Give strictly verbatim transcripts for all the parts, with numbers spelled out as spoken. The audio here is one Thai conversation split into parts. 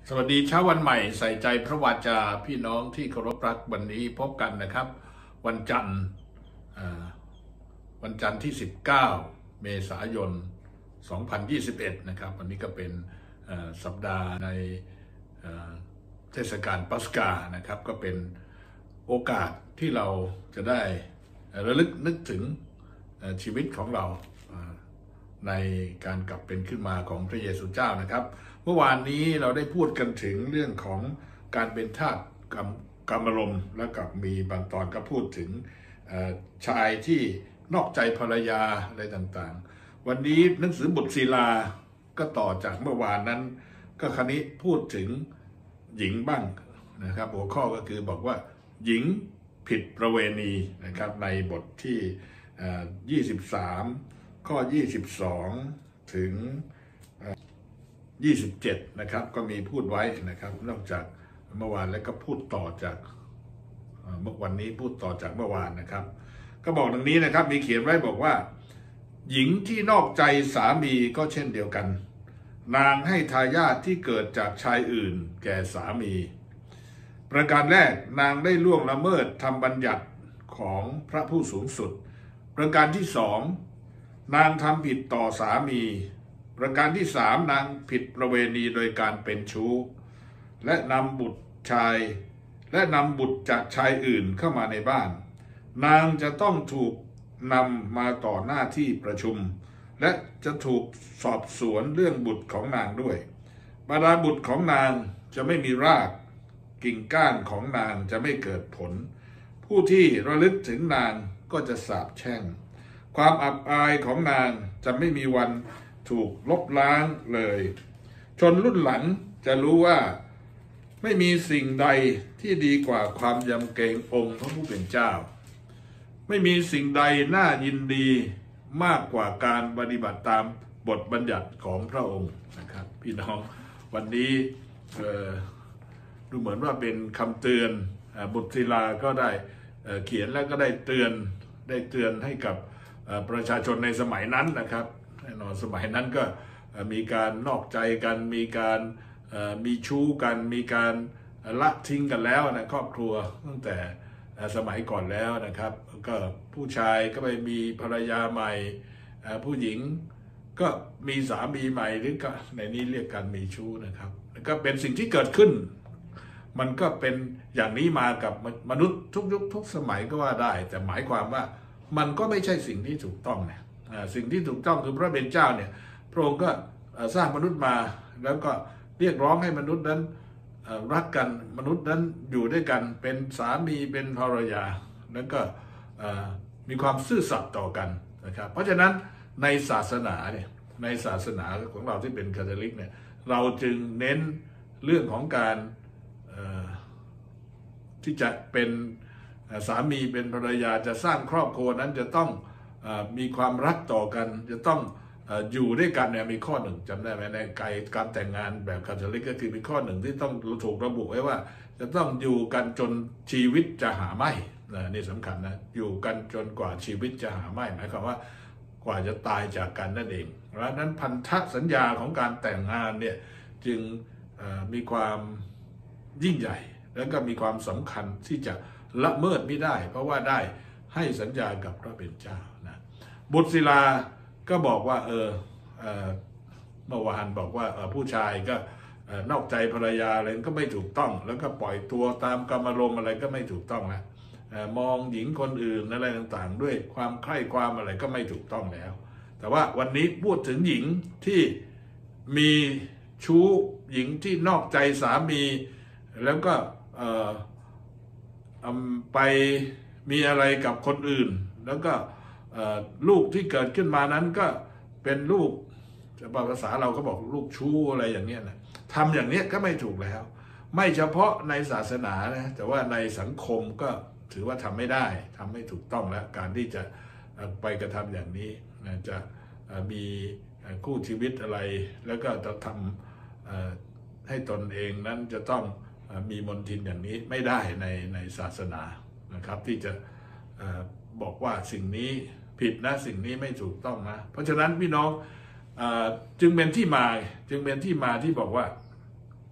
สวัสดีเช้าวันใหม่ใส่ใจพระวจาพี่น้องที่เคารพรักวันนี้พบกันนะครับวันจันทร์วันจันทร์ที่สิบเก้าเมษายนสองพันยี่สิบเอ็ดนะครับวันนี้ก็เป็นสัปดาห์ในเทศกาลปัสกานะครับก็เป็นโอกาสที่เราจะได้ระลึกนึกถึงชีวิตของเราในการกลับเป็นขึ้นมาของพระเยซูเจ้านะครับเมื่อวานนี้เราได้พูดกันถึงเรื่องของการเป็นทาสกรรมกรรมารมณ์และกับมีบางตอนก็พูดถึงชายที่นอกใจภรรยาอะไรต่างๆวันนี้หนังสือบุตรศิลาก็ต่อจากเมื่อวานนั้นก็คราวนี้พูดถึงหญิงบ้างนะครับหัวข้อก็คือบอกว่าหญิงผิดประเวณีนะครับในบทที่ยี่สิบสามข้อยี่สิบสองถึงยี่สิบเจ็ดนะครับก็มีพูดไว้นะครับนอกจากเมื่อวานแล้วก็พูดต่อจากเมื่อวันนี้พูดต่อจากเมื่อวานนะครับก็บอกดังนี้นะครับมีเขียนไว้บอกว่าหญิงที่นอกใจสามีก็เช่นเดียวกันนางให้ทายาทที่เกิดจากชายอื่นแก่สามีประการแรกนางได้ล่วงละเมิดทำบัญญัติของพระผู้สูงสุดประการที่สองนางทำผิดต่อสามีประการที่สามนางผิดประเวณีโดยการเป็นชู้และนำบุตรชายและนำบุตรจากชายอื่นเข้ามาในบ้านนางจะต้องถูกนำมาต่อหน้าที่ประชุมและจะถูกสอบสวนเรื่องบุตรของนางด้วยบรรดาบุตรของนางจะไม่มีรากกิ่งก้านของนางจะไม่เกิดผลผู้ที่ระลึกถึงนางก็จะสาปแช่งความอับอายของนางจะไม่มีวันถูกลบล้างเลยชนรุ่นหลังจะรู้ว่าไม่มีสิ่งใดที่ดีกว่าความยำเกรงองค์พระผู้เป็นเจ้าไม่มีสิ่งใดน่ายินดีมากกว่าการปฏิบัติตามบทบัญญัติของพระองค์นะครับพี่น้องวันนี้ดูเหมือนว่าเป็นคำเตือนบุตรศิลาก็ได้เขียนแล้วก็ได้เตือนได้เตือนให้กับประชาชนในสมัยนั้นนะครับแน่นอนสมัยนั้นก็มีการนอกใจกันมีการมีชู้กันมีการละทิ้งกันแล้วนะครอบครัวตั้งแต่สมัยก่อนแล้วนะครับก็ผู้ชายก็ไปมีภรรยาใหม่ผู้หญิงก็มีสามีใหม่หรือก็ในนี้เรียกการมีชู้นะครับก็เป็นสิ่งที่เกิดขึ้นมันก็เป็นอย่างนี้มากับมนุษย์ทุกยุคทุกสมัยก็ว่าได้แต่หมายความว่ามันก็ไม่ใช่สิ่งที่ถูกต้องนะสิ่งที่ถูกต้องคือพระเป็นเจ้าเนี่ยพระองค์ก็สร้างมนุษย์มาแล้วก็เรียกร้องให้มนุษย์นั้นรักกันมนุษย์นั้นอยู่ด้วยกันเป็นสามีเป็นภรรยาแล้วก็มีความซื่อสัตย์ต่อกันนะครับเพราะฉะนั้นในศาสนาเนี่ยในศาสนาของเราที่เป็นคาทอลิกเนี่ยเราจึงเน้นเรื่องของการที่จะเป็นสามีเป็นภรรยาจะสร้างครอบครัวนั้นจะต้องมีความรักต่อกันจะต้องอยู่ด้วยกันเนี่ยมีข้อหนึ่งจำได้ไหมในการแต่งงานแบบคาทอลิกก็คือมีข้อหนึ่งที่ต้องถูกระบุไว้ว่าจะต้องอยู่กันจนชีวิตจะหาไม่นะนี่สำคัญนะอยู่กันจนกว่าชีวิตจะหาไม่หมายความว่ากว่าจะตายจากกันนั่นเองเพราะฉะนั้นพันธสัญญาของการแต่งงานเนี่ยจึงมีความยิ่งใหญ่แล้วก็มีความสำคัญที่จะละเมิดไม่ได้เพราะว่าได้ให้สัญญากับพระเป็นเจ้านะบุตรศิลาก็บอกว่าเออเมื่อวานบอกว่าผู้ชายก็นอกใจภรรยาอะไรก็ไม่ถูกต้องแล้วก็ปล่อยตัวตามกรรมารมณ์อะไรก็ไม่ถูกต้องแล้วมองหญิงคนอื่นอะไรต่างๆด้วยความใคร่ความอะไรก็ไม่ถูกต้องแล้วแต่ว่าวันนี้พูดถึงหญิงที่มีชู้หญิงที่นอกใจสามีแล้วก็ไปมีอะไรกับคนอื่นแล้วก็ลูกที่เกิดขึ้นมานั้นก็เป็นลูกภาษาเราก็บอกลูกชู้อะไรอย่างเนี้ยนะทำอย่างนี้ก็ไม่ถูกแล้วไม่เฉพาะในศาสนานะแต่ว่าในสังคมก็ถือว่าทำไม่ได้ทำไม่ถูกต้องแล้วการที่จะไปกระทำอย่างนี้จะมีคู่ชีวิตอะไรแล้วก็จะทำให้ตนเองนั้นจะต้องมีมนทินอย่างนี้ไม่ได้ในในศาสนานะครับที่จะบอกว่าสิ่งนี้ผิดนะสิ่งนี้ไม่ถูกต้องนะเพราะฉะนั้นพี่น้องจึงเป็นที่มาจึงเป็นที่มาที่บอกว่า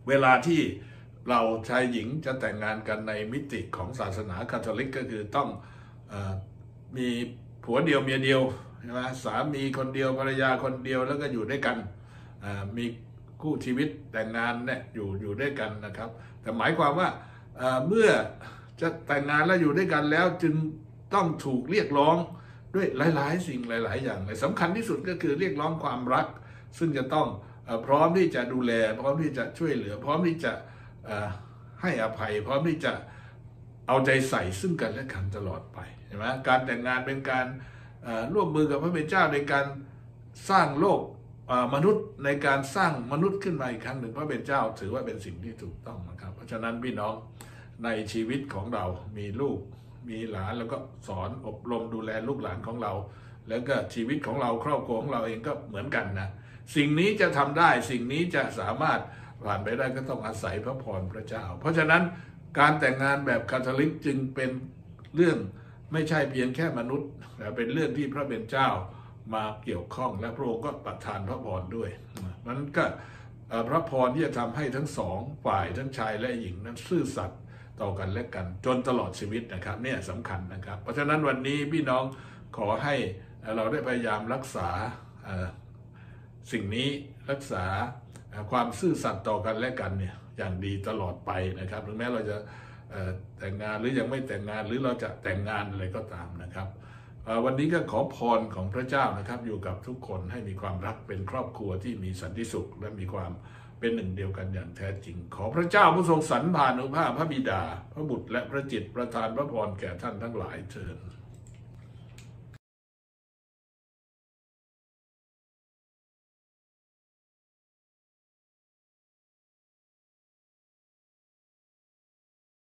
เวลาที่เราชายหญิงจะแต่งงานกันในมิติของศาสนาคาทอลิกก็คือต้องเอ่อมีผัวเดียวเมียเดียวใช่ไหมสามีคนเดียวภรรยาคนเดียวแล้วก็อยู่ด้วยกันมีคู่ชีวิตแต่งงานเนี่ยอยู่อยู่ด้วยกันนะครับแต่หมายความว่าเมื่อจะแต่งงานแล้วอยู่ด้วยกันแล้วจึงต้องถูกเรียกร้องด้วยหลายๆสิ่งหลายๆอย่างเลยสำคัญที่สุดก็คือเรียกร้องความรักซึ่งจะต้องพร้อมที่จะดูแลพร้อมที่จะช่วยเหลือพร้อมที่จะให้อภัยพร้อมที่จะเอาใจใส่ซึ่งกันและกันตลอดไปใช่ไหมการแต่งงานเป็นการร่วมมือกับพระเป็นเจ้าในการสร้างโลกมนุษย์ในการสร้างมนุษย์ขึ้นมาอีกครั้งหนึ่งพระเป็นเจ้าถือว่าเป็นสิ่งที่ถูกต้องนะครับเพราะฉะนั้นพี่น้องในชีวิตของเรามีลูกมีหลานแล้วก็สอนอบรมดูแลลูกหลานของเราแล้วก็ชีวิตของเราครอบครัวของเราเองก็เหมือนกันนะสิ่งนี้จะทำได้สิ่งนี้จะสามารถผ่านไปได้ก็ต้องอาศัยพระพรพระเจ้าเพราะฉะนั้นการแต่งงานแบบคาทอลิกจึงเป็นเรื่องไม่ใช่เพียงแค่มนุษย์แต่เป็นเรื่องที่พระเป็นเจ้ามาเกี่ยวข้องและพระองค์ก็ประทานพระพรด้วยมันก็พระพรที่จะทำให้ทั้งสองฝ่ายทั้งชายและหญิงนั้นซื่อสัตย์ต่อกันและกันจนตลอดชีวิตนะครับเนี่ยสำคัญนะครับเพราะฉะนั้นวันนี้พี่น้องขอให้เราได้พยายามรักษาสิ่งนี้รักษาความซื่อสัตย์ต่อกันและกันเนี่ยอย่างดีตลอดไปนะครับถึงแม้เราจะแต่งงานหรือยังไม่แต่งงานหรือเราจะแต่งงานอะไรก็ตามนะครับวันนี้ก็ขอพรของพระเจ้านะครับอยู่กับทุกคนให้มีความรักเป็นครอบครัวที่มีสันติสุขและมีความเป็นหนึ่งเดียวกันอย่างแท้จริงขอพระเจ้าผู้ทรงสรรพานุภาพพระบิดาพระบุตรและพระจิตประทานพระพรแก่ท่านทั้งหลายเถิด